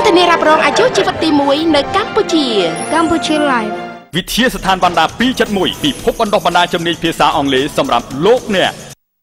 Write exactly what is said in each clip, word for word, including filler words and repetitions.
ធានារ៉ាប់រងអាយុជីវិតទីមួយនៅកម្ពុជាកម្ពុជា Live វិទ្យាស្ថានបណ្ដាពីរ 七 មួយពិភពបណ្ដុះបណ្ដាលជំនាញភាសាអង់គ្លេសសម្រាប់លោកអ្នក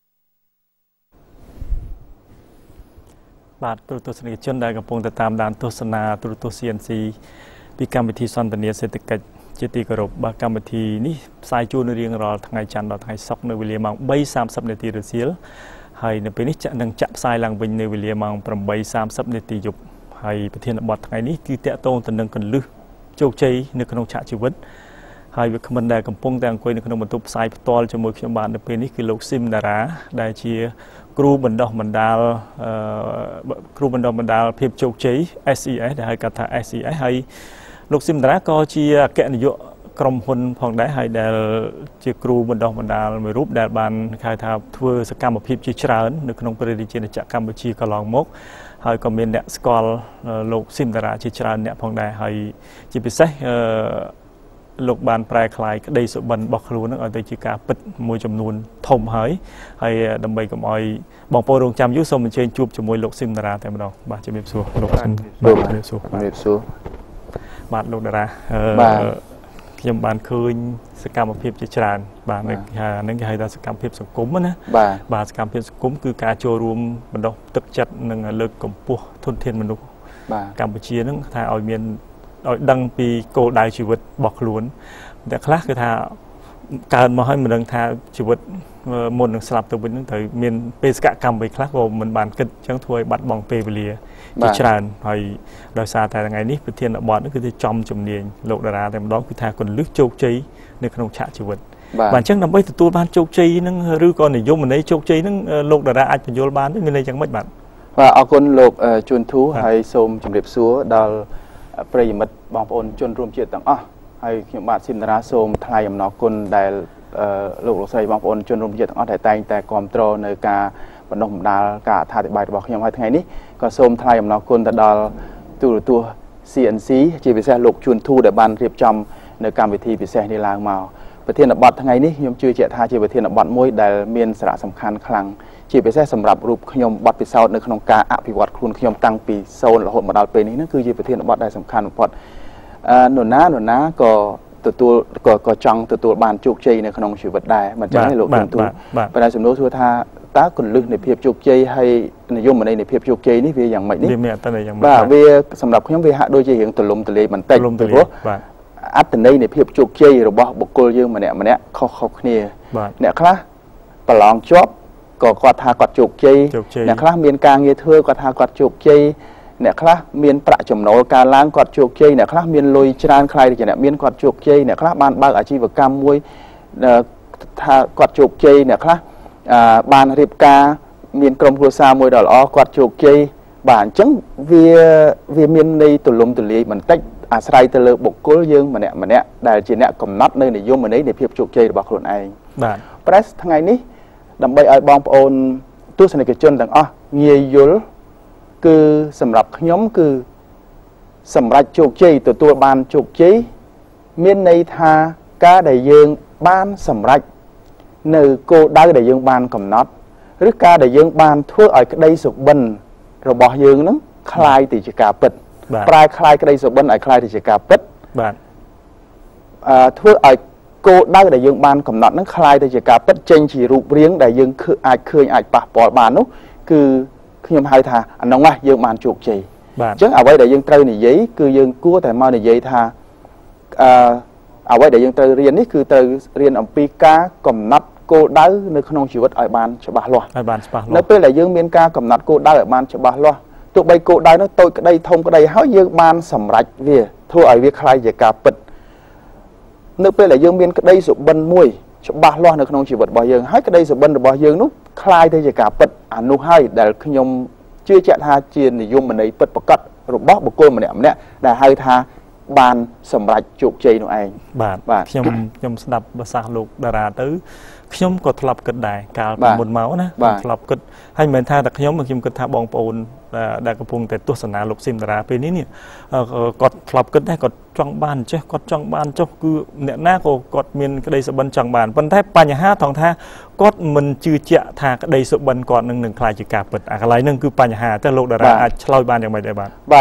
បាទទូរទស្សនិកជនដែលកំពុងតែតាមដានទស្សនាទូរទស្សន៍ ซี เอ็น ซี ពីកម្មវិធីសន្ទនាសេដ្ឋកិច្ចជាទីគោរពបាទកម្មវិធីនេះផ្សាយជូនរៀងរាល់ថ្ងៃច័ន្ទដល់ថ្ងៃសុក្រនៅវេលាម៉ោង បីសាមសិប នាទីរសៀលហើយនៅពេលនេះនឹងចាក់ផ្សាយឡើងវិញនៅវេលាម៉ោង ប្រាំបីសាមសិប នាទីយប់ហើយប្រធានបទថ្ងៃនេះគឺតាក់ទងទៅនឹងកលឹះជោគជ័យនៅក្នុងឆាកជីវិតហើយវាគ្មិនដែលកំពុងតែអង្គុយនៅក្នុងបន្ទប់ផ្សាយផ្ទាល់ជាមួយខ្ញុំបាទនៅពេលនេះគឺលោកស៊ីមតារ៉ាដែលជាគ្រូបណ្ដុះបណ្ដាលគ្រូបណ្ដុះបណ្ដាលភាពជោគជ័យ เอส อี เอส ដែលហៅកាត់ថា เอส อี เอส ហើយលោកស៊ីមតារ៉ាក៏ជាអគ្គនាយកក្រុមហ៊ុនផងដែរហើយដែលជាគ្រូបណ្ដុះបណ្ដាលមួយរូបដែលបានហៅថាធ្វើសកម្មភាពជាច្រើននៅក្នុងព្រះរាជាណាចក្រកម្ពុជាកន្លងមកហើយក៏មានអ្នកស្គាល់លោកស៊ីមតារ៉ាជាច្រើនអ្នកផងដែរហើយជាពិសេសអឺលោកបានប្រែក្លាយក្តីសុបិនរបស់ខ្លួននឹងឲ្យទៅជាការពិតមួយចំនួនធំហើយហើយដើម្បីកុំឲ្យបងប្អូនរងចាំយូរសូមអញ្ជើញជួបជាមួយលោកស៊ីមតារ៉ាតែម្ដងបាទជំរាបសួរលោកស៊ីមបាទជំរាបសួរជំរាបសួរបាទលោកតារ៉ាបាទខ្ញុំបានឃើញសកម្មភាពជាច្រើនបាទនឹងគេហៅថាសកម្មភាពសង្គមណាបាទសកម្មភាពសង្គមគឺការចូលរួមបណ្ដុះទឹកចិត្តនិងលើកកម្ពស់ធនធានមនុស្សកម្ពុជានឹងថាឲ្យមានឲ្យដឹងពីគោលដៅជីវិតរបស់ខ្លួនតែខ្លះគឺថាកើតមកហើយមិនដឹងថាជីវិតមុននឹងស្លាប់ទៅវិញនឹងត្រូវមានបេសកកម្មអ្វីខ្លះក៏មិនបានគិតអញ្ចឹងធ្វើឲ្យបាត់បង់ពេលវេលាជាច្រើនហើយដោយសារតែថ្ងៃនេះប្រធានបទនេះគឺចំជំនាញលោកតារាតែម្ដងគឺថាគន្លឹះជោគជ័យនៅក្នុងឆាកជីវិតបាទអញ្ចឹងដើម្បីទទួលបានជោគជ័យនឹងឬក៏និយមន័យជោគជ័យនឹងលោកតារាអាចបញ្យល់បានមានន័យយ៉ាងម៉េចបាទបាទអរគុណលោកជួនធូហើយសូមជម្រាបសួរដល់ប្រិយមិត្តបងប្អូនជនរួមជាតិទាំងអស់ហើយខ្ញុំបាទស៊ីមតារ៉ាសូមថ្លែងអំណរគុណដែលលោកលោកស្រីបងប្អូនជនរួមជាតិទាំងអស់ដែលតែងតែគាំទ្រនៅការបណ្ដុះបណ្ដាលការអត្ថាធិប្បាយរបស់ខ្ញុំហើយថ្ងៃនេះក៏សូមថ្លែងអំណរគុណទៅដល់ទូរទស្សន៍ ซี เอ็น ซี ជាពិសេសលោកជួនធូដែលបានរៀបចំនៅកម្មវិធីពិសេសនេះឡើងមកប្រធានបទថ្ងៃនេះខ្ញុំជឿជាក់ថាជាប្រធានបទមួយដែលមានសារៈសំខាន់ខ្លាំងជាពិសេសសម្រាប់រូបខ្ញុំបទពិសោធន៍នៅក្នុងការអភិវឌ្ឍខ្លួនខ្ញុំតាំងពីសូន្យរហូតមកដល់ពេលនេះហ្នឹងគឺជាប្រធានបទដែលសំខាន់បំផុតអឺនរណានរណាក៏ទទួលក៏ក៏ចង់ទទួលបានជោគជ័យនៅក្នុងជីវិតដែរមិនចឹងទេលោកជំទូប៉ុន្តែសំណួរសួរថាតើគន្លឹះនៃភាពជោគជ័យហើយនិយមន័យនៃភាពជោគជ័យនេះវាយ៉ាងម៉េចនេះវាមានអត្ថន័យយ៉ាងម៉េចបាទវាសម្រាប់ខ្ញុំវាហាក់ដូចជារឿងទលំទលាយបន្តិចព្រោះអត្ថន័យនៃភាពជោគជ័យរបស់បុគ្គលយើងម្នាក់ម្នាក់ខុសៗគ្នាអ្នកខ្លះប្រឡងជាប់ក៏គាត់ថាគាត់ជោគជ័យអ្នកខ្លះមានការងារធ្វើគាត់ថាគាត់ជោគជ័យអ្នកខ្លះមានប្រាក់ចំណូលកើនឡើងគាត់ជោគជ័យអ្នកខ្លះមានលុយច្រើនខ្លាយទៅជាអ្នកមានគាត់ជោគជ័យអ្នកខ្លះបានបើកអាជីវកម្មមួយថាគាត់ជោគជ័យអ្នកខ្លះបានរៀបការមានក្រុមគ្រួសារមួយដ៏ល្អគាត់ជោគជ័យបាទអញ្ចឹងវាវាមានន័យទូលំទូលាយបន្តិចអាស្រ័យទៅលើបុគ្គលយើងម្នាក់ម្នាក់ដែលជាអ្នកកំណត់នៅនិយមន័យនៃភាពជោគជ័យរបស់ខ្លួនឯងបាទប្រេសថ្ងៃនេះដើម្បីឲ្យបងប្អូនទស្សនិកជនទាំងអស់ងាយយល់គឺសម្រាប់ខ្ញុំគឺសម្រាប់ជោគជ័យទទួលបានជោគជ័យមានន័យថាការដែលយើងបានសម្រេចនៅគោលដៅដែលយើងបានកំណត់ឬការដែលយើងបានធ្វើឲ្យក្តីសុបិនរបស់យើងនឹងคล้ายទៅជាការពិតប្រែคล้ายក្តីសុបិនឲ្យคล้ายទៅជាការពិតបាទអឺធ្វើឲ្យគោលដៅដែលយើងបានកំណត់នឹងคล้ายទៅជាការពិតចេញជារូបរាងដែលយើងអាចឃើញអាចប៉ះពាល់បាននោះគឺខ្ញុំហៅថាអានោះយើងបានជោគជ័យអញ្ចឹងអ្វីដែលយើងត្រូវនិយាយគឺយើងគួរតែមកនិយាយថាអឺអ្វីដែលយើងត្រូវរៀននេះគឺត្រូវរៀនអំពីការកំណត់គោលដៅនៅក្នុងជីវិតឲ្យបានច្បាស់លាស់ឲ្យបានច្បាស់លាស់នៅពេលដែលយើងមានការកំណត់គោលដៅឲ្យបានច្បាស់លាស់ទោះបីគោលដៅនោះតូចក្តីធំក្តីហើយយើងបានសម្រេចវាធ្វើឲ្យវាคล้ายជាការពិតនៅពេលដែលយើងមានក្តីសុបិនមួយច្បាស់លាស់នៅក្នុងជីវិតរបស់យើងហើយក្តីសុបិនរបស់យើងនោះคล้ายទៅជាការពិតអានោះហើយដែលខ្ញុំជឿជាក់ថាជានិយមន័យពិតប្រាកដរបស់បុគ្គលម្នាក់ម្នាក់ដែលហៅថាបានសម្រេចជោគជ័យនោះឯងបាទបាទខ្ញុំខ្ញុំស្ដាប់ប្រសាសន៍លោកតារាទៅខ្ញុំក៏ធ្លាប់គិតដែរកាលពីមុនមកណាធ្លាប់គិតហើយមិនមែនថាតែខ្ញុំខ្ញុំគិតថាបងប្អូនដែលកំពុងតែទស្សនាលោកស៊ីមតារាពេលនេះនេះគាត់ធ្លាប់គិតដែរគាត់ចង់បានចេះគាត់ចង់បានចុះគឺអ្នកណាក៏គាត់មានក្តីសុបិនចង់បានប៉ុន្តែបញ្ហាថងថាគាត់មិនជឿជាក់ថាក្តីសុបិនគាត់នឹងនឹងខ្លាចជាការពិតអាកន្លែងហ្នឹងគឺបញ្ហាតែលោកតារាអាចឆ្លើយបានយ៉ាងម៉េចដែរបាទបាទអ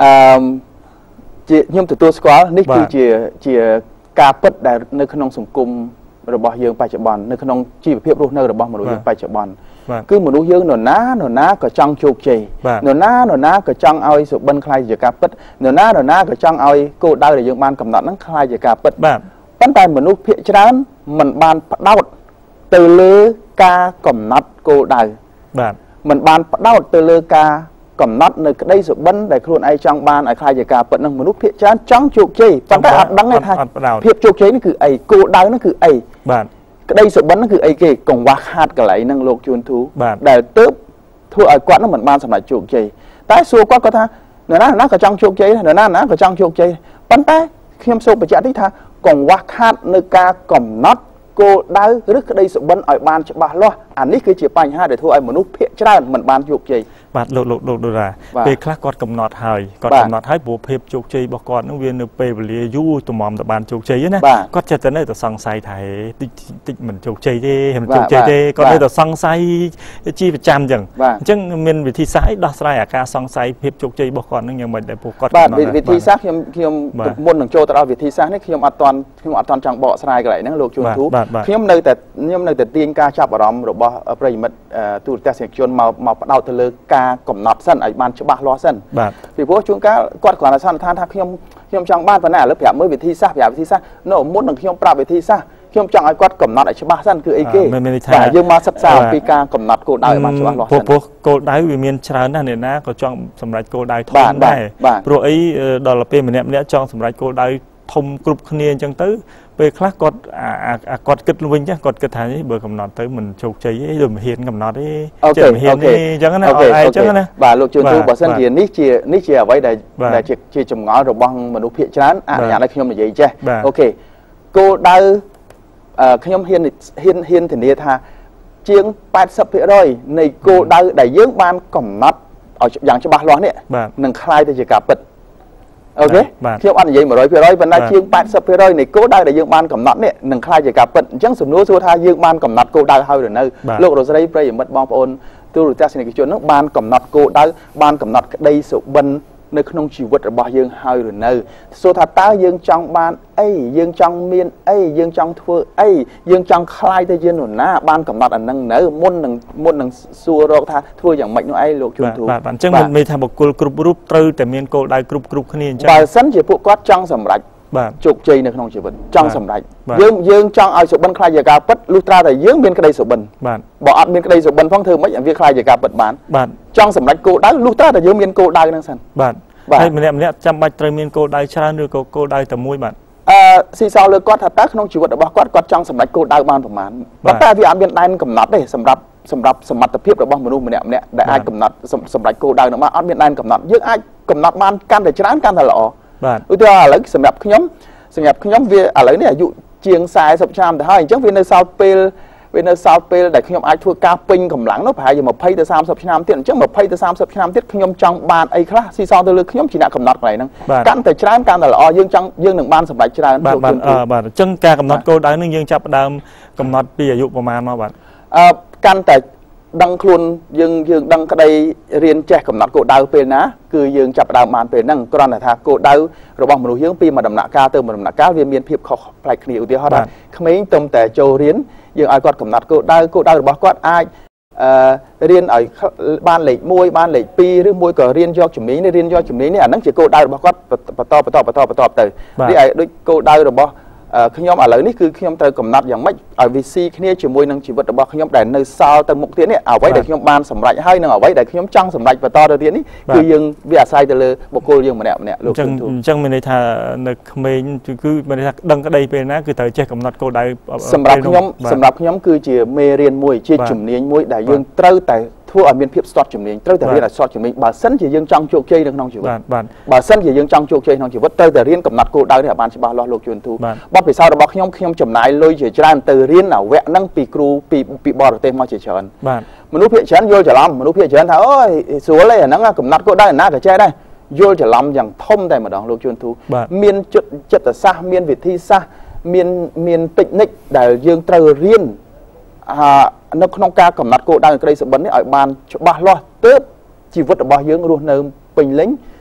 ខ្ញុំទទួលស្គាល់នេះគឺជាជាការពិតដែលនៅក្នុងសង្គមរបស់យើងបច្ចុប្បន្ននៅក្នុងជីវភាពរស់នៅរបស់មនុស្សយើងបច្ចុប្បន្នគឺមនុស្សយើងនរណានរណាក៏ចង់ជោគជ័យនរណានរណាក៏ចង់ឲ្យសុបិនខ្លាយជាការពិតនរណានរណាក៏ចង់ឲ្យគោលដៅដែលយើងបានកំណត់ហ្នឹងខ្លាយជាការពិតប៉ុន្តែមនុស្សភាគច្រើនមិនបានផ្ដោតទៅលើការកំណត់គោលដៅបាទមិនបានផ្ដោតទៅលើការកំណត់នៅក្តីសុបិនដែលខ្លួនឯងចង់បានឲ្យខ្លាយជាការពិតនឹងមនុស្សភាគច្រើនចង់ជោគជ័យប៉ុន្តែអត់ដឹងទេថាភាពជោគជ័យនេះគឺអីគោលដៅនោះគឺអីបាទក្តីសុបិននោះគឺអីគេកង្វះខាតកន្លែងហ្នឹងលោកជួនធូដែលទើបធ្វើឲ្យគាត់នឹងមិនបានសម្រេចជោគជ័យតែសួរគាត់គាត់ថានរណាណាក៏ចង់ជោគជ័យនរណាណាក៏ចង់ជោគជ័យប៉ុន្តែខ្ញុំសូមបញ្ជាក់នេះថាកង្វះខាតនៅការកំណត់គោលដៅឬក្តីសុបិនឲ្យបានច្បាស់លាស់អានេះគឺជាបញ្ហាដែលធ្វើឲ្យមនុស្សភាគច្រើនមិនបានជោគជ័យបាទលោកលោកលោកដូរ៉ាពេលខ្លះគាត់កំណត់ហើយគាត់កំណត់ហើយព្រោះភាពជោគជ័យរបស់គាត់នឹងវានៅពេលវេលាយូរទំមទៅបានជោគជ័យណាគាត់ចិត្តតែនៅតែសង្ស័យថាតិចតិចមិនជោគជ័យទេមិនជោគជ័យទេគាត់នៅតែសង្ស័យជាប្រចាំអញ្ចឹងអញ្ចឹងមានវិធីសាស្ត្រអីដោះស្រាយអាការសង្ស័យភាពជោគជ័យរបស់គាត់នឹងយ៉ាងម៉េចដែរព្រោះគាត់កំណត់បាទវិធីសាស្ត្រខ្ញុំខ្ញុំមុននឹងចូលទៅដល់វិធីសាស្ត្រនេះខ្ញុំអត់ទាន់ខ្ញុំអត់ទាន់ចង់បកស្រាយកន្លែងហ្នឹងលោកជួនធូខ្ញុំនៅតែខ្ញុំនៅតែទាញការចាប់អារម្មណ៍របស់ប្រិយមិត្តទូរទស្សនិកជនមកមកផ្ដោតទៅលើការកំណត់សិនឲ្យបានច្បាស់លាស់សិនបាទពីព្រោះជួនកាលគាត់គ្រាន់តែសន្និដ្ឋានថាខ្ញុំខ្ញុំចង់បានប៉ុណ្ណាឥឡូវប្រាប់មើលវិធីសាស្ត្រប្រាប់វិធីសាស្ត្រនៅមុននឹងខ្ញុំប្រាប់វិធីសាស្ត្រខ្ញុំចង់ឲ្យគាត់កំណត់ឲ្យច្បាស់សិនគឺអីគេបាទយើងមកសិក្សាអំពីការកំណត់គោលដៅឲ្យបានច្បាស់លាស់សិនព្រោះគោលដៅវាមានច្រើនណាស់អ្នកណាក៏ចង់សម្រេចគោលដៅធំដែរព្រោះអីដល់ពេលម្នាក់ម្នាក់ចង់សម្រេចគោលដៅធំគ្រប់គ្នាអញ្ចឹងទៅពេលខ្លះគាត់អាគាត់គិតវិញចាគាត់គិតថាបើកំណត់ទៅមិនជោគជ័យទេដូចមិនហ៊ានកំណត់ទេចេះមិនហ៊ានទេអញ្ចឹងណាអត់ឯងអញ្ចឹងណាបាទលោកជួនទូបើសិនជានេះជានេះជាអ្វីដែលដែលជាចម្ងល់របស់មនុស្សភាគច្រើនអនុញ្ញាតឲ្យខ្ញុំនិយាយចេះអូខេគោលដៅខ្ញុំហ៊ានហ៊ានហ៊ានធានាថាជាង 八十% នៃគោលដៅដែលយើងបានកំណត់ឲ្យយ៉ាងច្បាស់លាស់នេះនឹងคล้ายទៅជាការពិតអូខេខ្ញុំអត់និយាយ một trăm phần trăm ប៉ុន្តែជាង 八十% នៃគោលដៅដែលយើងបានកំណត់នេះនឹងคล้ายជាការពិតអញ្ចឹងសំណួរសួរថាយើងបានកំណត់គោលដៅហើយឬនៅលោករស្រីប្រិយមិត្តបងប្អូនទូរទស្សនិកជននឹងបានកំណត់គោលដៅបានកំណត់ក្តីសុបិននៅក្នុងជីវិតរបស់យើងហើយឬនៅសួរថាតើយើងចង់បានអីយើងចង់មានអីយើងចង់ធ្វើអីយើងចង់คล้ายទៅជានរណាបានកំណត់អានឹងនៅមុននឹងមុននឹងសួររកថាធ្វើយ៉ាងម៉េចនោះឯងលោកជួនទូបាទអញ្ចឹងមិនមានថាបុគ្គលគ្រប់រូបត្រូវតែមានគោលដៅគ្រប់គ្រប់គ្នាអញ្ចឹងបើសិនជាពួកគាត់ចង់សម្រេចបាទជោគជ័យនៅក្នុងជីវិតចង់សម្រេចយើងយើងចង់ឲ្យសុបិនខ្លាយជាការពិតលុះត្រាតែយើងមានក្តីសុបិនបាទបើអត់មានក្តីសុបិនផងធ្វើម៉េចឲ្យវាខ្លាយជាការពិតបានបាទចង់សម្រេចគោលដៅលុះត្រាតែយើងមានគោលដៅហ្នឹងសិនបាទហើយម្នាក់ម្នាក់ចាំបាច់ត្រូវមានគោលដៅច្រើនឬក៏គោលដៅតែមួយបាទអឺស៊ីសោលើគាត់ថាតើក្នុងជីវិតរបស់គាត់គាត់ចង់សម្រេចគោលដៅបានប្រមាណប៉ុន្តែវាអត់មានដែនកំណត់ទេសម្រាប់សម្រាប់សមត្ថភាពរបស់មនុស្សម្នាក់ម្នាក់ដែលអាចកំណត់សម្រេចគោលដៅនោះបានអត់មានដែនកំណត់យើងអាចកំណត់បានកាន់តែច្រើនកាន់តែល្អបាទឧទាហរណ៍ឥឡូវសម្រាប់ខ្ញុំសម្រាប់ខ្ញុំវាឥឡូវនេះអាយុជាងสี่สิบឆ្នាំទៅហើយអញ្ចឹងវានៅសល់ពេលវានៅសល់ពេលដែលខ្ញុំអាចធ្វើការពេញកម្លាំងនោះប្រហែលជាยี่สิบទៅสามสิบឆ្នាំទៀតអញ្ចឹងยี่สิบទៅสามสิบឆ្នាំទៀតខ្ញុំចង់បានអីខ្លះស៊ីសងទៅលើខ្ញុំជាអ្នកកំណត់កន្លែងហ្នឹងកាន់តែច្រើនកាន់តែល្អយើងចង់យើងនឹងបានសម្រេចច្រើនបាទបាទបាទអញ្ចឹងការកំណត់គោលដៅនឹងយើងចាប់ផ្ដើមកំណត់ពីអាយុប្រមាណមកបាទអឺកាន់តែដឹងខ្លួនយើងយើងដឹងក្តីរៀនចេះកំណត់គោលដៅពេលណាគឺយើងចាប់ផ្ដើមបានពេលហ្នឹងគ្រាន់តែថាគោលដៅរបស់មនុស្សយើងពីមួយដំណាក់កាលទៅមួយដំណាក់កាលវាមានភាពខុសប្លែកគ្នាឧទាហរណ៍ថាក្មេងទុំតែចូលរៀនយើងឲ្យគាត់កំណត់គោលដៅគោលដៅរបស់គាត់អាចអឺរៀនឲ្យបានលេខមួយបានលេខពីរឬមួយក៏រៀនយកជំនាញនេះរៀនយកជំនាញនេះអាហ្នឹងជាគោលដៅរបស់គាត់បន្តបន្តបន្តបន្តទៅនេះឲ្យដូចគោលដៅរបស់ខ្ញុំឥឡូវនេះគឺខ្ញុំត្រូវកំណត់យ៉ាងម៉េចឲ្យវាស៊ីគ្នាជាមួយនឹងជីវិតរបស់ខ្ញុំដែលនៅសល់ទៅមុខទៀតនេះអ្វីដែលខ្ញុំបានសម្រេចហើយនិងអ្វីដែលខ្ញុំចង់សម្រេចបន្តទៅទៀតនេះគឺយើងវាអាស្រ័យទៅលើបុគ្គលយើងម្នាក់ម្នាក់លោកអញ្ចឹងអញ្ចឹងមានន័យថានៅក្មេងគឺមានន័យថាដឹងក្តីពេលណាគឺត្រូវចេះកំណត់គោលដៅសម្រាប់ខ្ញុំសម្រាប់ខ្ញុំគឺជាមេរៀនមួយជាជំនាញមួយដែលយើងត្រូវតែធ្វើឲ្យមានភាពស្ទាត់ជំនាញត្រូវតែរៀនឲ្យស្ទាត់ជំនាញបើសិនជាយើងចង់ជោគជ័យនៅក្នុងជីវិតបើសិនជាយើងចង់ជោគជ័យក្នុងជីវិតត្រូវតែរៀនកំណត់គោលដៅនេះឲ្យបានច្បាស់លាស់លោកជួនទូបទពិសោធន៍របស់ខ្ញុំខ្ញុំចំណាយលុយជាច្រើនទៅរៀនអាវគ្គហ្នឹងពីគ្រូពីពីបរទេសមកជាច្រើនមនុស្សភាគច្រើនយល់ច្រឡំមនុស្សភាគច្រើនថាអូយស្រួលឯហ្នឹងកំណត់គោលដៅណាក៏ចេះដែរយល់ច្រឡំយ៉ាងធំតែម្ដងលោកជួនទូមានចិត្តសាស្ត្រមានវិធីសាស្ត្រមានមានតិចនិចដែលយើងត្រូវរៀននៅក្នុងការកំណត់គោលដៅក្តីសុបិននេះឲ្យបានច្បាស់លាស់ទើបជីវិតរបស់យើងរស់នៅពេញលេញ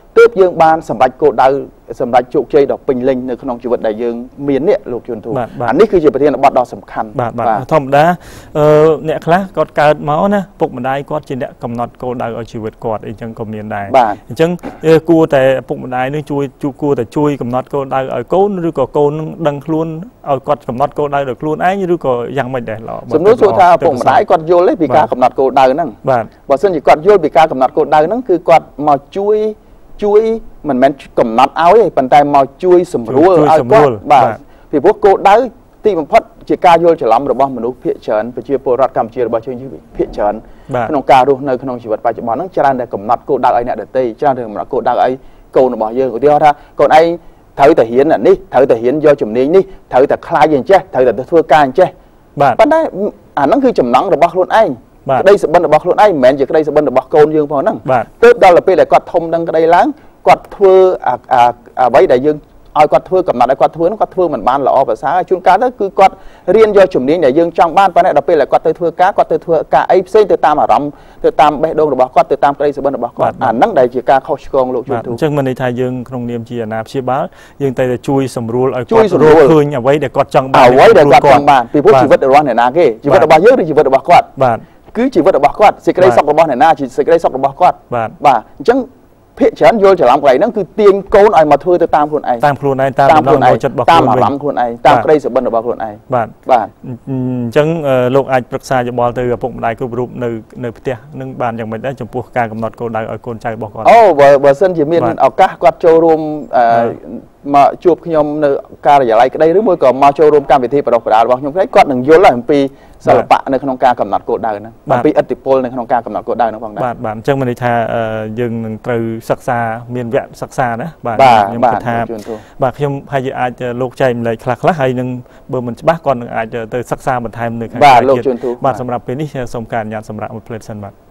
ទើបយើងបានសម្រេចគោលដៅសម្រេចជោគជ័យដ៏ពេញលេញនៅក្នុងជីវិតដែលយើងមាននេះលោកជួនទូអានេះគឺជាប្រធានបទដ៏សំខាន់បាទបាទធម្មតាអឺអ្នកខ្លះគាត់កើតមកណាពុកម្ដាយគាត់ជាអ្នកកំណត់គោលដៅឲ្យជីវិតគាត់អីចឹងក៏មានដែរអញ្ចឹងគួរតែពុកម្ដាយនឹងជួយគួរតែជួយកំណត់គោលដៅឲ្យកូនឬក៏កូននឹងដឹងខ្លួនឲ្យគាត់កំណត់គោលដៅដោយខ្លួនឯងឬក៏យ៉ាងម៉េចដែរល្អសំណួរសួរថាពុកម្ដាយគាត់យល់ទេពីការកំណត់គោលដៅហ្នឹងបាទបើសិនជាគាត់យល់ពីការកំណត់គោលដៅហ្នឹងគឺគាត់មកជួយជួយមិនមែនកំណត់ឲ្យទេប៉ុន្តែមកជួយសម្រួលឲ្យគាត់បាទពីព្រោះគោលដៅទីបំផុតជាការយល់ច្រឡំរបស់មនុស្សភាគច្រើនប្រជាពលរដ្ឋកម្ពុជារបស់យើងភាគច្រើនក្នុងការរស់នៅក្នុងជីវិតបច្ចុប្បន្នហ្នឹងច្រើនតែកំណត់គោលដៅឲ្យអ្នកដទៃច្រើនតែកំណត់គោលដៅឲ្យកូនរបស់យើងឧទាហរណ៍ថាកូនឯងត្រូវតែរៀននេះត្រូវតែរៀនយកជំនាញនេះត្រូវតែខ្លាចយ៉ាងចេះត្រូវតែធ្វើការយ៉ាងចេះបាទប៉ុន្តែអាហ្នឹងគឺចំណង់របស់ខ្លួនឯងក្តីសុបិនរបស់ខ្លួនឯងមិនមែនជាក្តីសុបិនរបស់កូនយើងផងហ្នឹងទើបដល់ពេលដែលគាត់ធំដឹងក្តីឡើងគាត់ធ្វើអ្វីដែលយើងឲ្យគាត់ធ្វើកំណត់ឲ្យគាត់ធ្វើនោះគាត់ធ្វើមិនបានល្អប្រសើរជួនកាលទៅគឺគាត់រៀនយកជំនាញដែលយើងចង់បានប៉ុន្តែដល់ពេលដែលគាត់ទៅធ្វើការគាត់ទៅធ្វើការអីផ្សេងទៅតាមអារម្មណ៍ទៅតាមបេះដូងរបស់គាត់ទៅតាមក្តីសុបិនរបស់គាត់អាហ្នឹងដែលជាការខុសឆ្គងលោកជួនទូអញ្ចឹងមិនន័យថាយើងក្នុងនាមជាអាណាព្យាបាលយើងតែជួយសម្រួលឲ្យគាត់រកឃើញអ្វីដែលគាត់ចង់បានអ្វីដែលគាត់ចង់បានពីព្រោះជីវិតរបស់អ្នកណាគេជីវិតរបស់យើងឬជីវិតរបស់គាត់បាទគឺជីវិតរបស់គាត់សេចក្តីសុខរបស់អ្នកណាជាសេចក្តីសុខរបស់គាត់បាទបាទអញ្ចឹងភាគច្រើនយល់ច្រឡំកន្លែងហ្នឹងគឺទាញកូនឲ្យមកធ្វើទៅតាមខ្លួនឯងតាមខ្លួនឯងតាមដំណើរចិត្តរបស់ខ្លួនតាមអារម្មណ៍ខ្លួនឯងតាមក្តីសុបិនរបស់ខ្លួនឯងបាទបាទអញ្ចឹងលោកអាចប្រឹក្សាយោបល់ទៅឪពុកម្ដាយគ្រប់រូបនៅនៅផ្ទះនឹងបានយ៉ាងម៉េចដែរចំពោះការកំណត់គោលដៅឲ្យកូនចៅរបស់គាត់អូបើបើសិនជាមានឱកាសគាត់ចូលរួមមកជួបខ្ញុំនៅការិយាល័យក្តីឬមួយក៏មកចូលរួមកម្មវិធីបរិបទរបស់ខ្ញុំក្តីគាត់នឹងយល់អំពីសិល្បៈនៅក្នុងការកំណត់គោលដៅហ្នឹងអំពីឥទ្ធិពលនៅក្នុងការកំណត់គោលដៅហ្នឹងផងដែរបាទបាទអញ្ចឹងមានន័យថាយើងនឹងត្រូវសិក្សាមានវគ្គសិក្សាណាបាទខ្ញុំគិតថាបាទខ្ញុំហើយអាចលោកចែកម្លែកខ្លះខ្លះហើយនឹងបើមិនច្បាស់គាត់នឹងអាចទៅសិក្សាបន្ថែមនៅខាងក្រៅទៀតបាទសម្រាប់ពេលនេះសូមការអនុញ្ញាតសម្រាប់មួយផ្លេតសិនបាទ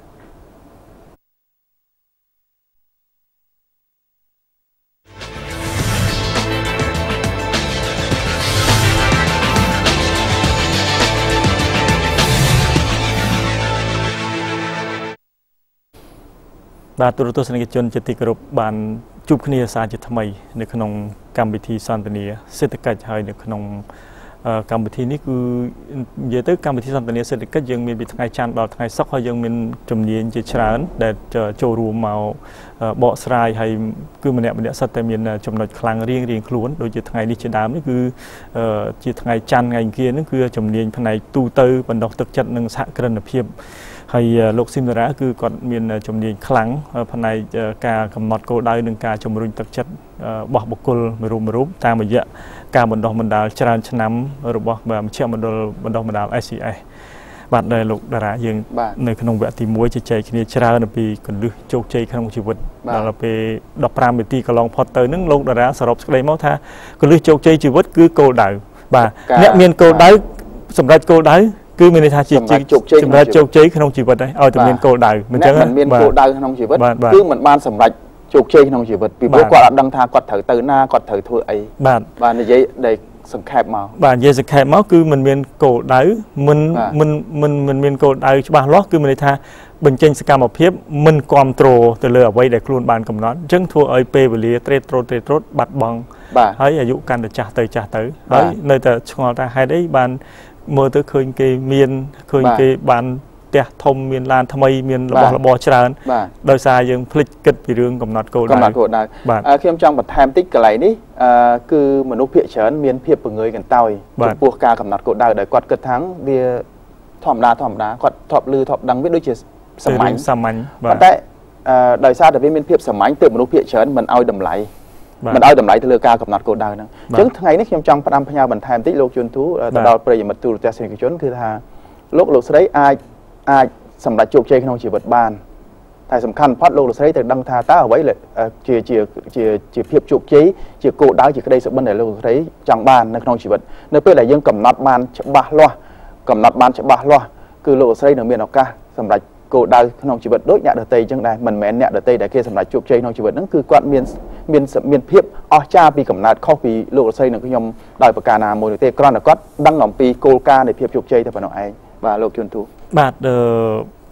បាទទូរទស្សនិកជនជាទីគោរពបានជួបគ្នាសារជាថ្មីនៅក្នុងកម្មវិធីសន្ទនាសេដ្ឋកិច្ចហើយនៅក្នុងកម្មវិធីនេះគឺនិយាយទៅកម្មវិធីសន្ទនាសេដ្ឋកិច្ចយើងមានពីថ្ងៃច័ន្ទដល់ថ្ងៃសុក្រហើយយើងមានជំនាញជាច្រើនដែលចូលរួមមកបកស្រាយហើយគឺម្នាក់ម្នាក់សិតតែមានចំណុចខ្លាំងរៀងរៀងខ្លួនដូចជាថ្ងៃនេះជាដើមនេះគឺជាថ្ងៃច័ន្ទថ្ងៃអង្គារនេះគឺជំនាញផ្នែកទូទៅបណ្ដុះទឹកចិត្តនិងសហគ្រិនភាពហើយលោកស៊ីមតារាគឺគាត់មានជំនាញខ្លាំងផ្នែកការកំណត់គោលដៅនិងការជំរុញទឹកចិត្តរបស់បុគ្គលមួយរូបមួយរូបតាមរយៈការបណ្ដុះបណ្ដាលច្រើនឆ្នាំរបស់មជ្ឈមណ្ឌលបណ្ដុះបណ្ដាល S C S បាទដែលលោកតារាយើងនៅក្នុងវគ្គទីមួយជជែកគ្នាច្រើនអំពីគន្លឹះជោគជ័យក្នុងជីវិតដល់ពេលដប់ប្រាំនាទីកន្លងផុតទៅហ្នឹងលោកតារាសរុបសេចក្តីមកថាគន្លឹះជោគជ័យជីវិតគឺគោលដៅបាទអ្នកមានគោលដៅសម្រាប់គោលដៅគឺមានន័យថាជាសម្រាប់ជោគជ័យក្នុងជីវិតហើយឲ្យតែមានគោលដៅមិនចឹងមិនមានគោលដៅក្នុងជីវិតគឺមិនបានសម្រេចជោគជ័យក្នុងជីវិតពីព្រោះគាត់អត់ដឹងថាគាត់ត្រូវទៅណាគាត់ត្រូវធ្វើអីបាទបាទនិយាយដែលសង្ខេបមកបាទនិយាយសង្ខេបមកគឺមិនមានគោលដៅមិនមិនមិនមិនមានគោលដៅច្បាស់លាស់គឺមានន័យថាបញ្ចេញសកម្មភាពមិនគ្រប់គ្រងទៅលើអ្វីដែលខ្លួនបានកំណត់អញ្ចឹងធ្វើឲ្យពេលវេលាត្រេតត្រោតត្រេតត្រោតបាត់បង់ហើយអាយុកាន់តែចាស់ទៅចាស់ទៅហើយនៅតែឆ្ងល់ថាហេតុអីបានមើលទៅឃើញគេមានឃើញគេបានផ្ទះធំមានឡានថ្មីមានរបស់របរច្រើនដោយសារយើងភ្លេចគិតពីរឿងកំណត់គោលដៅកំណត់គោលដៅខ្ញុំចង់បន្ថែមតិចកន្លែងនេះគឺមនុស្សភាគច្រើនមានភាពពង្រើយកន្តើយចំពោះការកំណត់គោលដៅដែលគាត់គិតថាវាធម្មតាធម្មតាគាត់ធ្លាប់ឮធ្លាប់ដឹងវាដូចជាសាមញ្ញសាមញ្ញប៉ុន្តែដោយសារតែវាមានភាពសាមញ្ញទើបមនុស្សភាគច្រើនមិនឲ្យតម្លៃមិនឲ្យតម្លៃទៅលើការកំណត់គោលដៅហ្នឹងអញ្ចឹងថ្ងៃនេះខ្ញុំចង់ផ្ដាំផ្ញើបន្ថែមតិចលោកជួនទូទៅដល់ប្រិយមិត្តទូរទស្សនិកជនគឺថាលោកលោកស្រីអាចអាចសម្រេចជោគជ័យក្នុងជីវិតបានតែសំខាន់បំផុតលោកលោកស្រីត្រូវដឹងថាតើអ្វីជាជាជាជាភាពជោគជ័យជាគោលដៅជាក្តីសុបិនដែលលោកលោកស្រីចង់បាននៅក្នុងជីវិតនៅពេលដែលយើងកំណត់បានច្បាស់លាស់កំណត់បានច្បាស់លាស់គឺលោកលោកស្រីនឹងមានឱកាសសម្រេចគោលដៅក្នុងជីវិតដូចអ្នកដទៃអញ្ចឹងដែរមិនមែនអ្នកដទៃដែលគេសម្រេចជោគជ័យក្នុងជីវិតហ្នឹងគឺគាត់មានមានមានភាពអស្ចារ្យពីកំណត់ខុសពីលោកលោកស្រីនិងខ្ញុំដោយប្រការណាមួយនោះទេគ្រាន់តែគាត់ដឹងអំពីគោលការណ៍នៃភាពជោគជ័យតែប៉ុណ្ណោះឯងបាទលោកជួនទូបាទអឺ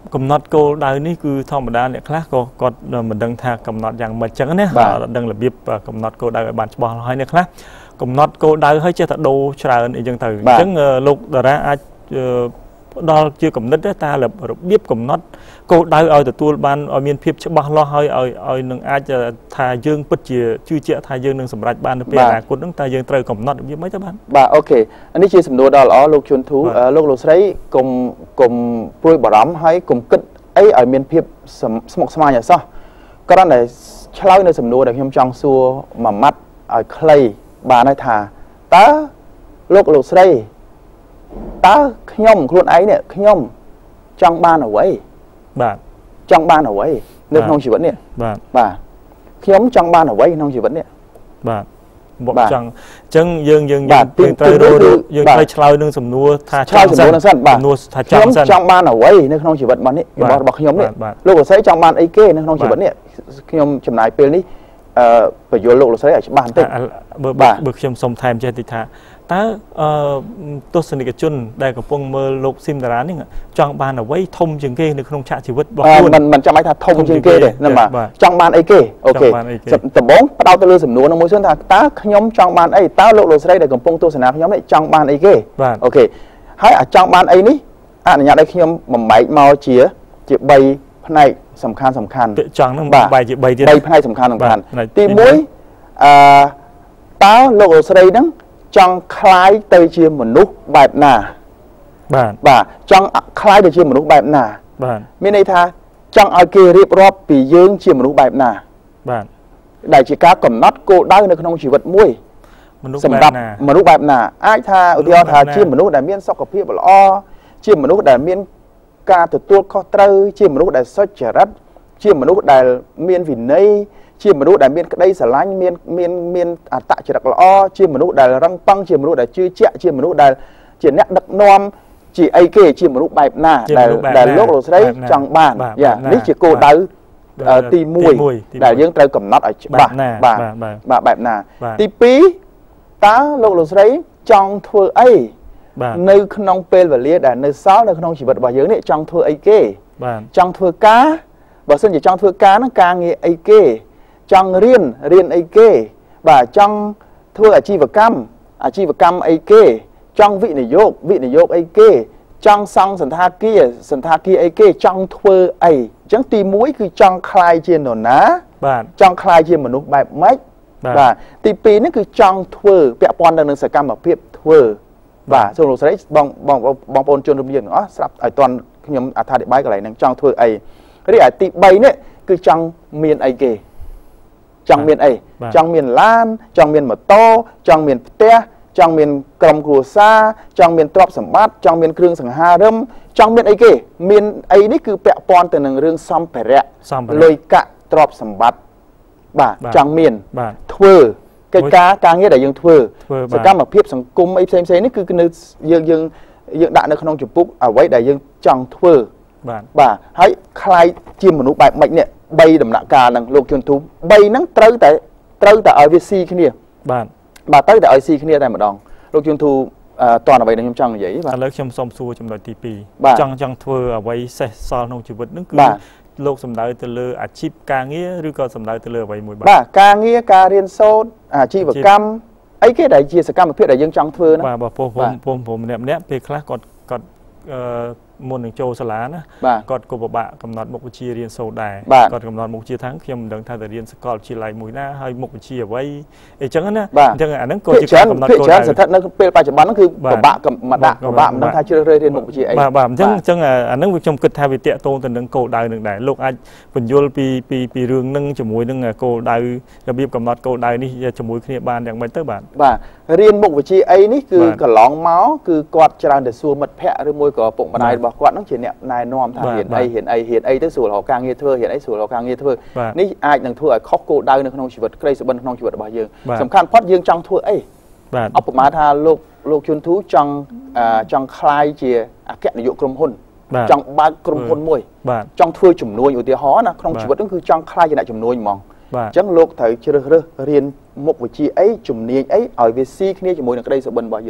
កំណត់គោលដៅនេះគឺធម្មតាអ្នកខ្លះក៏គាត់មិនដឹងថាកំណត់យ៉ាងម៉េចចឹងណាដឹងរបៀបកំណត់គោលដៅឲ្យបានច្បាស់ហើយអ្នកខ្លះកំណត់គោលដៅឲ្យចេះតែដូរច្រើនអីចឹងទៅអញ្ចឹងលោកតារាអាចដល់ជាកំណត់តែរបៀបកំណត់គោលដៅឲ្យទទួលបានឲ្យមានភាពច្បាស់លាស់ហើយឲ្យឲ្យនឹងអាចថាយើងពិតជាជឿជាក់ថាយើងនឹងសម្រេចបាននៅពេលអនាគតហ្នឹងតែយើងត្រូវកំណត់របៀបម៉េចទៅបានបាទអូខេនេះជាសំណួរដ៏ល្អលោកជួនធូលោកលោកស្រីកុំកុំព្រួយបារម្ភហើយកុំគិតអីឲ្យមានភាពស្មុគស្មាញអសោះគ្រាន់តែឆ្លើយនៅសំណួរដែលខ្ញុំចង់សួរមួយម៉ាត់ឲ្យខ្លីបានហើយថាតើលោកលោកស្រីតើខ្ញុំខ្លួនឯងនេះខ្ញុំចង់បានអ្វីបាទចង់បានអ្វីនៅក្នុងជីវិតនេះបាទបាទខ្ញុំចង់បានអ្វីក្នុងជីវិតនេះបាទមកចង់អញ្ចឹងយើងយើងយើងត្រូវយើងត្រូវឆ្លើយនឹងសំណួរថាឆ្លើយសំណួរហ្នឹងសិនបាទសំណួរថាចង់សិនចង់បានអ្វីនៅក្នុងជីវិតរបស់នេះរបស់ខ្ញុំនេះលោកលោកស្រីចង់បានអីគេនៅក្នុងជីវិតនេះខ្ញុំចំណាយពេលនេះអឺបញ្យល់លោកលោកស្រីឲ្យច្បាស់បន្តិចបើបើខ្ញុំសុំថែមចេះតិចថាតើអឺទស្សនិកជនដែលកំពុងមើលលោកស៊ីមតារានេះចង់បានអ្វីធំជាងគេនៅក្នុងឆាកជីវិតរបស់ខ្លួនមិនមិនចាំបាច់ថាធំជាងគេទេណាបាទចង់បានអីគេអូខេដំបូងផ្ដោតទៅលើសំណួរនោះមួយសិនថាតើខ្ញុំចង់បានអីតើលោកលោកស្រីដែលកំពុងទស្សនាខ្ញុំនេះចង់បានអីគេអូខេហើយអាចចង់បានអីនេះអនុញ្ញាតឲ្យខ្ញុំបំបែកមកជាជាបីផ្នែកសំខាន់សំខាន់ចង់នឹងបំបែកជាបីទៀតបីផ្នែកសំខាន់សំខាន់ទីមួយអឺតើលោកលោកស្រីហ្នឹងចង់คล้ายទៅជាមនុស្សបែបណាបាទបាទចង់คล้ายទៅជាមនុស្សបែបណាបាទមានន័យថាចង់ឲ្យគេរៀបរាប់ពីយើងជាមនុស្សបែបណាបាទដែលជាការកំណត់គោលដៅនៅក្នុងជីវិតមួយមនុស្សសម្រាប់មនុស្សបែបណាអាចថាឧទាហរណ៍ថាជាមនុស្សដែលមានសុខភាពល្អជាមនុស្សដែលមានការទទួលខុសត្រូវជាមនុស្សដែលសុចរិតជាមនុស្សដែលមានវិន័យជាមនុស្សដែលមានក្តីស្រឡាញ់មានមានមានអត្តចរិតល្អជាមនុស្សដែលរឹងប៉ឹងជាមនុស្សដែលជឿជាក់ជាមនុស្សដែលជាអ្នកដឹកនាំជាអីគេជាមនុស្សបែបណាដែលដែលលោកលោកស្រីចង់បានយ៉ានេះជាគោលដៅទីមួយដែលយើងត្រូវកំណត់ឲ្យច្បាស់បាទបាទបែបណាទីពីរតើលោកលោកស្រីចង់ធ្វើអីនៅក្នុងពេលវេលាដែលនៅសល់នៅក្នុងជីវិតរបស់យើងនេះចង់ធ្វើអីគេចង់ធ្វើការបើសិនជាចង់ធ្វើការហ្នឹងការងារអីគេចង់រៀនរៀនអីគេបាទចង់ធ្វើអាជីវកម្មអាជីវកម្មអីគេចង់វិនិយោគវិនិយោគអីគេចង់សង់សន្តាគារសន្តាគារអីគេចង់ធ្វើអីអញ្ចឹងទីមួយគឺចង់คลายជានរណាបាទចង់คลายជាមនុស្សបែបម៉េចបាទទីពីរនេះគឺចង់ធ្វើពាក់ព័ន្ធទៅនឹងសកម្មភាពធ្វើបាទសូមលោកស្រីបងបងបងប្អូនជនរួមយើងទាំងអស់ស្រាប់ឲ្យតាន់ខ្ញុំអត្ថាធិប្បាយកន្លែងហ្នឹងចង់ធ្វើអីរីឯទីបីនេះគឺចង់មានអីគេចង់មានអីចង់មានឡានចង់មានម៉ូតូចង់មានផ្ទះចង់មានក្រុមគ្រួសារចង់មានទ្រព្យសម្បត្តិចង់មានគ្រឿងសង្ហារិមចង់មានអីគេមានអីនេះគឺពាក់ព័ន្ធទៅនឹងរឿងសម្ភារៈលុយកាក់ទ្រព្យសម្បត្តិបាទចង់មានធ្វើកិច្ចការការងារដែលយើងធ្វើសកម្មភាពសង្គមអីផ្សេងផ្សេងនេះគឺនៅយើងយើងយើងដាក់នៅក្នុងចម្ពោះអ្វីដែលយើងចង់ធ្វើបាទបាទហើយคล้ายជាមនុស្សបែបម៉េចនេះបីដំណាក់កាលហ្នឹងលោកជួនទូបីហ្នឹងត្រូវតែត្រូវតែឲ្យវាស៊ីគ្នាបាទបាទត្រូវតែឲ្យស៊ីគ្នាតែម្ដងលោកជួនទូតើអ្វីដែលខ្ញុំចង់និយាយបាទឥឡូវខ្ញុំសូមសួរចំណុចទីពីរចង់ចង់ធ្វើអ្វីសេះសល់ក្នុងជីវិតហ្នឹងគឺលោកសំដៅទៅលើអាជីពការងារឬក៏សំដៅទៅលើអ្វីមួយបាទការងារការរៀនសូត្រអាជីវកម្មអីគេដែលជាសកម្មភាពដែលយើងចង់ធ្វើហ្នឹងបាទបងប្អូនបងប្អូនម្នាក់ម្នាក់ពេលខ្លះគាត់គាត់អឺមុននឹងចូលសាលាណាគាត់ក៏ពិបាកកំណត់មុខវិជ្ជារៀនសូត្រដែរគាត់កំណត់មុខវិជ្ជាថាខ្ញុំមិនដឹងថាទៅរៀនសាកលវិទ្យាល័យមួយណាហើយមុខវិជ្ជាអ្វីអីចឹងណាអញ្ចឹងអាហ្នឹងក៏ជាការកំណត់គោលដៅស្ថិតនៅពេលបច្ចុប្បន្នហ្នឹងគឺពិបាកមកដាក់ពិបាកមិនដឹងថាជ្រើសរើសរៀនមុខវិជ្ជាអីបាទបាទអញ្ចឹងអញ្ចឹងអាហ្នឹងខ្ញុំគិតថាវាតាក់ទងទៅនឹងគោលដៅនឹងដែរលោកអាចបញ្យល់ពីពីពីរឿងហ្នឹងជាមួយនឹងគោលដៅរបៀបកំណត់គោលដៅនេះជាមួយគ្នាបានយ៉ាងម៉េចទៅបាទបាទរៀនមុខវិជ្ជាអីនេះគឺកន្លងមកគឺគាត់ច្រើនតែសួរមិត្តភ័ក្តិឬមួយក៏ពុកម្ដាយរបស់គាត់ហ្នឹងជាអ្នកណែនាំថារៀនអីរៀនអីរៀនអីទៅស្រួលរកការងារធ្វើរៀនអីស្រួលរកការងារធ្វើនេះអាចនឹងធ្វើឲ្យខុសគោលដៅនៅក្នុងជីវិតក្តីសុបិនក្នុងជីវិតរបស់យើងសំខាន់ផុតយើងចង់ធ្វើអីបាទឧបមាថាលោកលោកជួនធូចង់ចង់คล้ายជាអគ្គនាយកក្រុមហ៊ុនចង់បើកក្រុមហ៊ុនមួយចង់ធ្វើជំនួយឧទាហរណ៍ណាក្នុងជីវិតហ្នឹងគឺចង់คล้ายជាអ្នកជំនួយហ្មងអញ្ចឹងលោកត្រូវជ្រើសរើសរៀនមុខវិជ្ជាអីជំនាញអីឲ្យវាស៊ីគ្នាជាមួយនឹងក្តីសុបិនរបស់យើងហ្នឹង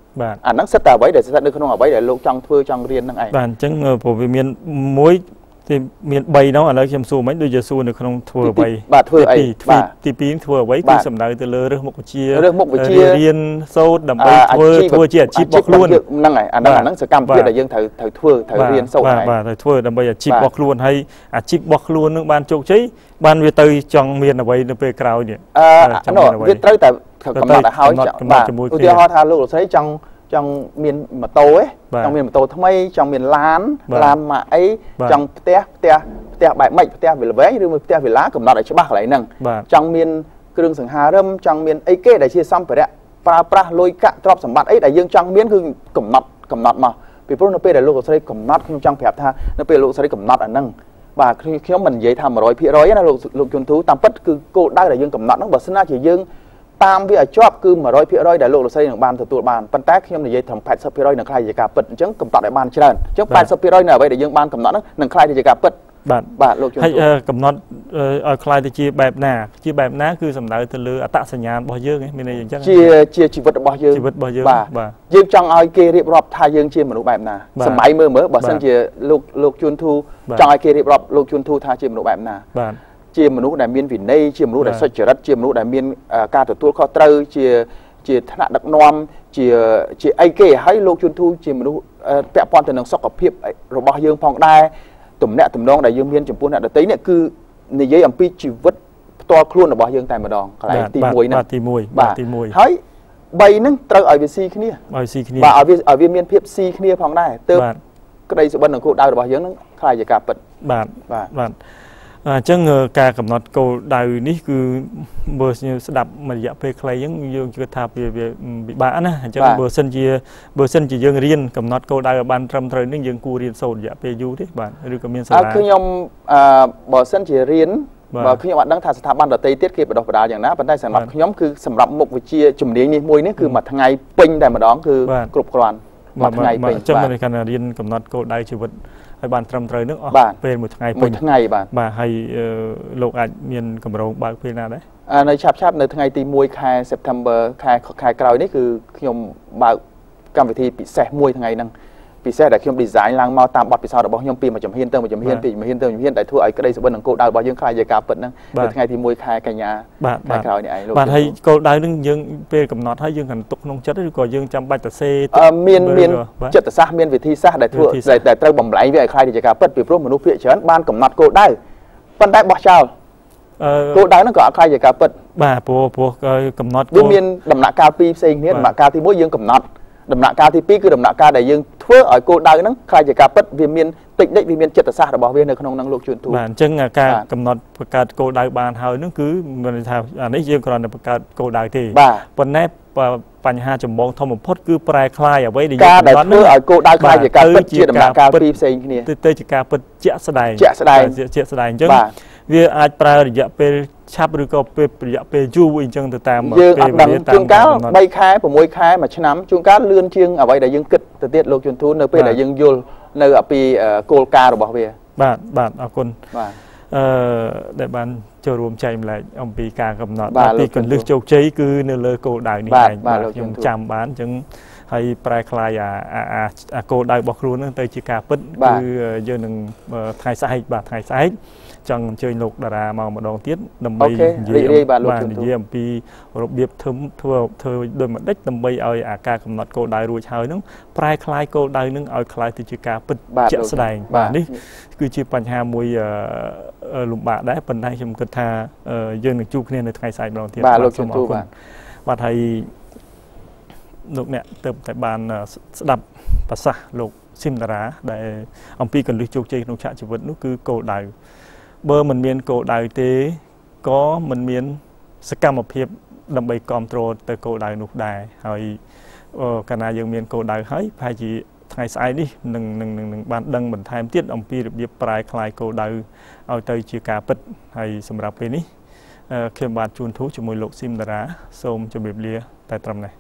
អាហ្នឹងសិតតែអ្វីដែលស្ថិតនៅក្នុងអ្វីដែលលោកចង់ធ្វើចង់រៀនហ្នឹងឯងបាទអញ្ចឹងព្រោះវាមានមួយទីមាន3ហ្នឹងឥឡូវខ្ញុំសួរមិញដូចជាសួរនៅក្នុងធ្វើអ្វីបាទធ្វើអីបាទទី2ធ្វើអ្វីគឺសំដៅទៅលើរើសមុខវិជ្ជារើសមុខវិជ្ជារៀនសូត្រដើម្បីធ្វើធ្វើជាអាជីពរបស់ខ្លួនហ្នឹងហើយអាហ្នឹងអាហ្នឹងសកម្មភាពដែលយើងត្រូវត្រូវធ្វើត្រូវរៀនសូត្រហើយបាទត្រូវធ្វើដើម្បីអាជីពរបស់ខ្លួនហើយអាជីពរបស់ខ្លួននឹងបានជោគជ័យបានវាទៅចង់មានអ្វីនៅពេលក្រោយនេះអឺវាត្រូវតែកំណត់ឲ្យហើយបាទឧទាហរណ៍ថាលោកលោកស្រីចង់ចង់មានម៉ូតូឯងចង់មានម៉ូតូថ្មីចង់មានឡានឡានម៉ាក់អីចង់ផ្ទះផ្ទះផ្ទះបែបម៉េចផ្ទះវិលវែងឬមួយផ្ទះវិឡាកំណត់ឲ្យច្បាស់កន្លែងហ្នឹងចង់មានគ្រឿងសង្ហារឹមចង់មានអីគេដែលជាសម្ភារៈប្រើប្រាស់លុយកាក់ទ្រព្យសម្បត្តិអីដែលយើងចង់មានគឺកំណត់កំណត់មកពីព្រោះនៅពេលដែលលោកលោកស្រីកំណត់ខ្ញុំចង់ប្រាប់ថានៅពេលលោកស្រីកំណត់អាហ្នឹងបាទខ្ញុំមិននិយាយថា one hundred percent ណាលោកលោកជុនទូតាមពិតគឺគោលដៅដែលយើងកំណត់ហ្នឹងបើសិនណាជាយើងតាមវាឲ្យជាប់គឺ one hundred percent ដែលលោកលោកស្រីនឹងបានទទួលបានប៉ុន្តែខ្ញុំនិយាយត្រឹម eighty percent នឹងខ្លាយជាការពិតអញ្ចឹងកំណត់ឲ្យបានច្រើនអញ្ចឹង eighty percent នៅអ្វីដែលយើងបានកំណត់ហ្នឹងនឹងខ្លាយទៅជាការពិតបាទបាទលោកជំនួសហើយកំណត់ឲ្យខ្លាយទៅជាបែបណាជាបែបណាគឺសំដៅទៅលើអត្តសញ្ញាណរបស់យើងមានន័យអញ្ចឹងជាជាជីវិតរបស់យើងជីវិតរបស់យើងបាទយើងចង់ឲ្យគេរៀបរាប់ថាយើងជាមនុស្សបែបណាសម័យមើលមើលបើសិនជាលោកលោកជួនធូចង់ឲ្យគេរៀបរាប់លោកជួនធូថាជាមនុស្សបែបណាបាទជាមនុស្សដែលមានវិន័យជាមនុស្សដែលសុចរិតជាមនុស្សដែលមានការទទួលខុសត្រូវជាជាថ្នាក់ដឹកនាំជាជាអីគេហើយលោកជួនធូជាមនុស្សពាក់ព័ន្ធទៅនឹងសុខភាពរបស់យើងផងដែរទំនាក់ទំនងដែលយើងមានចំពោះអ្នកដទៃនេះគឺនិយាយអំពីជីវិតផ្ទាល់ខ្លួនរបស់យើងតែម្ដងកន្លែងទី1ហ្នឹងបាទទី1បាទទី1 ហើយ3ហ្នឹងត្រូវឲ្យវាស៊ីគ្នាឲ្យស៊ីគ្នាបាទឲ្យវាឲ្យវាមានភាពស៊ីគ្នាផងដែរទើបក្តីសុបិននិងគោលដៅរបស់យើងហ្នឹងខ្លាយជាការពិតបាទបាទបាទអញ្ចឹងការកំណត់គោលដៅនេះគឺបើស្ដាប់មួយរយៈពេលខ្លីអញ្ចឹងយើងគិតថាវាពិបាកណាអញ្ចឹងបើសិនជាបើសិនជាយើងរៀនកំណត់គោលដៅឲ្យបានត្រឹមត្រូវនេះយើងគួររៀនសូត្ររយៈពេលយូរទេបាទឬក៏មានសាលាខ្ញុំអឺបើសិនជារៀនបើខ្ញុំអត់ដឹងថាស្ថាប័នដទៃទៀតគេបដោះបដាលយ៉ាងណាប៉ុន្តែសម្រាប់ខ្ញុំគឺសម្រាប់មុខវិជ្ជាជំនាញនេះមួយនេះគឺមួយថ្ងៃពេញតែម្ដងគឺគ្រប់គ្រាន់មួយថ្ងៃពេញអញ្ចឹងមានការរៀនកំណត់គោលដៅជីវិតហើយបានត្រឹមត្រូវនឹងអស់ពេលមួយថ្ងៃពេញមួយថ្ងៃបាទបាទហើយលោកអាចមានកម្រងបើកពេលណាដែរនៅឆាប់ឆាប់នៅថ្ងៃទី1ខែ September ខែខែក្រោយនេះគឺខ្ញុំបើកកម្មវិធីពិសេសមួយថ្ងៃហ្នឹងពិសេសដែលខ្ញុំ design ឡើងមកតាមបទពិសោធន៍របស់ខ្ញុំពីមួយជំហានទៅមួយជំហានពីជំហានទៅជំហានដែលធ្វើឲ្យក្តីសុបិននិងគោលដៅរបស់យើងខ្លាយជាការពិតហ្នឹងនៅថ្ងៃទី1ខែកញ្ញាខែក្រោយនេះឯងលោកបាទហើយគោលដៅហ្នឹងយើងពេលកំណត់ហើយយើងកាន់ទុកក្នុងចិត្តឬក៏យើងចាំបាច់ទៅសេមានមានចិត្តសាស្ត្រមានវិធីសាស្ត្រដែលធ្វើដែលត្រូវបំលែងវាឲ្យខ្លាយជាការពិតពីព្រោះមនុស្សភាគច្រើនបានកំណត់គោលដៅប៉ុន្តែបោះចោលគោលដៅហ្នឹងក៏អត់ខ្លាយជាការពិតបាទព្រោះព្រោះកំណត់វាមានដំណាក់កាលពីរផ្សេងគ្នាដំណាក់កាលទី1យើងកំណត់ដំណាក់កាលទី2គឺដំណាក់កាលដែលយើងធ្វើឲ្យគោលដៅហ្នឹងខ្លាយជាការពិតវាមានតិចតិចវាមានចិត្តសាស្ត្ររបស់វានៅក្នុងហ្នឹងលោកជួនទូបាទអញ្ចឹងការកំណត់បង្កើតគោលដៅបានហើយហ្នឹងគឺមានន័យថាអានេះយើងគ្រាន់តែបង្កើតគោលដៅទេប៉ុន្តែបញ្ហាចម្បងធំបំផុតគឺប្រែคลายអ្វីដែលយើងកំណត់ហ្នឹងឲ្យគោលដៅខ្លាយជាការពិតជាដំណាក់កាលពីរផ្សេងគ្នាទៅជាការពិតជាក់ស្ដែងជាក់ស្ដែងជាក់ស្ដែងអញ្ចឹងវាអាចប្រើរយៈពេលឆាប់ឬក៏ពេលរយៈពេលយូរអីចឹងទៅតាមពេលវេលាតាមជួនកាល3ខែ6ខែមួយឆ្នាំជួនកាលលឿនជាងអ្វីដែលយើងគិតទៅទៀតលោកជួនទូនៅពេលដែលយើងយល់នៅពីគោលការណ៍របស់វាបាទបាទអរគុណបាទអឺដែលបានចូលរួមចែកម្លែកអំពីការកំណត់ពីកលឹះជោគជ័យគឺនៅលើគោលដៅនេះឯងបាទខ្ញុំចាំបានអញ្ចឹងហើយប្រែคลายអាអាគោលដៅរបស់ខ្លួនហ្នឹងទៅជាការពិតគឺយើងនឹងថ្ងៃស្អែកបាទថ្ងៃស្អែកចង់អញ្ជើញលោកតារាមកម្ដងទៀតដើម្បីនិយាយបាទនិយាយអំពីរបៀបធ្វើធ្វើធ្វើដូចម្ដេចដើម្បីឲ្យអាការកំណត់គោលដៅរួចហើយហ្នឹងប្រែคลายគោលដៅហ្នឹងឲ្យคลายទៅជាការពិតជាក់ស្ដែងបាទនេះគឺជាបញ្ហាមួយលំបាកដែរប៉ុន្តែខ្ញុំគិតថាយើងនឹងជួបគ្នានៅថ្ងៃស្អែកម្ដងទៀតបាទលោកជំទូបាទបាទហើយលោកអ្នកទៅតែបានស្ដាប់ប្រសាសន៍លោកស៊ីមតារាដែលអំពីកលឹះជោគជ័យក្នុងឆាកជីវិតនោះគឺគោលដៅបើមិនមានគោលដៅទេក៏មិនមានសកម្មភាពដើម្បីគ្រប់គ្រងទៅគោលដៅនោះដែរហើយកាលណាយើងមានគោលដៅហើយប្រហែលជាថ្ងៃស្អែកនេះនឹងនឹងនឹងបានដឹងបន្ថែមទៀតអំពីរបៀបប្រែคลายគោលដៅឲ្យទៅជាការពិតហើយសម្រាប់ពេលនេះខ្ញុំបាទជួនធូជាមួយលោកស៊ីមតារាសូមជម្រាបលាតែត្រឹមនេះ